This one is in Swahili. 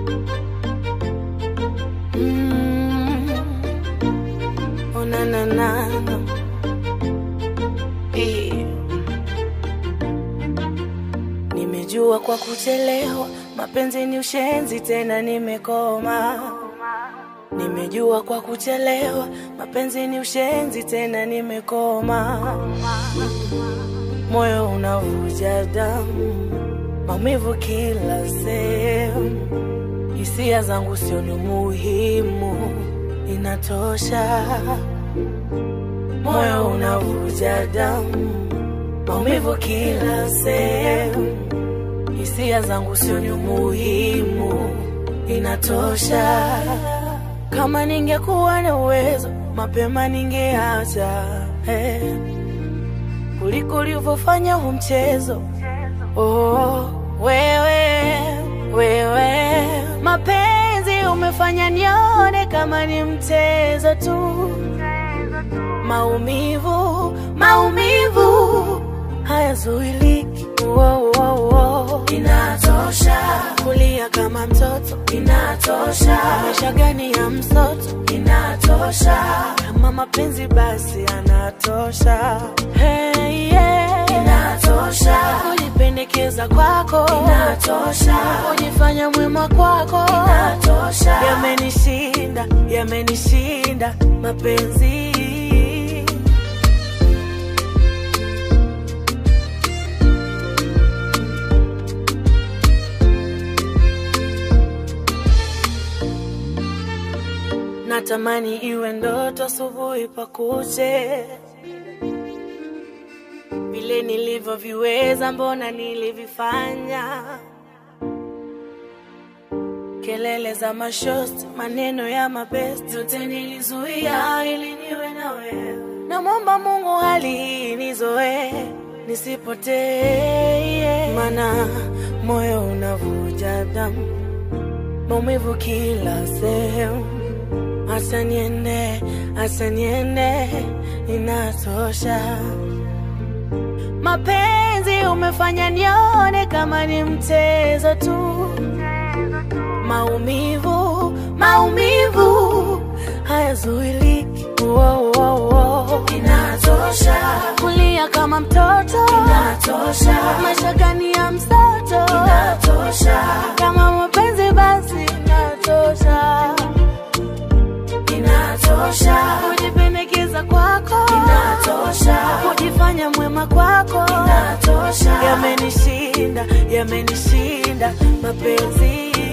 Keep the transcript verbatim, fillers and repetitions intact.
Mm. Oh na na na. Hey. Nimejua kwa kuchelewa, mapenzi ni ushenzi tena nimekoma. Nimejua kwa kuchelewa, mapenzi ni ushenzi tena nimekoma. Moyo unavuja damu, maumivu kila sehemu. Hisia zangu sio muhimu, inatosha. Moyo unavuja damu, maumivu kila sehemu. Hisia zangu sio muhimu, inatosha. Kama ningekuwa na uwezo, mapema ningeacha. Hey. Kuliko ulivyofanya huu mchezo. Oh, wewe, wewe. Mapenzi umefanya nione kama ni mchezo tu. Maumivu, maumivu hayazuiliki. Wow, wow, wow. Inatosha. Kulia kama mtoto. Inatosha. Maisha gani ya mtoto. Inatosha. Kama mapenzi basi anatosha. Hey, yeah. Inatosha. Kujipendekeza kwako. Inatosha. Kujifanya mwema kwako. Inatosha. Yamenishinda, yamenishinda mapenzi. Natamani iwe ndoto asubuhi pakuche. Vile nilivyoviweza mbona nilivifanya. Kelele za mashosti, maneno ya mabest, yote nilizuia ili niwe na wewe. Namwomba Mungu hali nizoe, nisipotee. Maana moyo unavuja damu, maumivu kila sehemu. Acha niende, acha niende, inatosha. Mapenzi umefanya nione kama ni mchezo tu. Maumivu, maumivu hayazuiliki. Wow, wow, wow. Inatosha. Kulia kama mtoto. Inatosha. Maisha gani ya mtoto. Inatosha. Kama mapenzi basi inatosha. Inatosha. Kujipendekeza kwako. Inatosha. Kujifanya mwema kwako. Inatosha. Yamenishinda, yamenishinda mapenzi.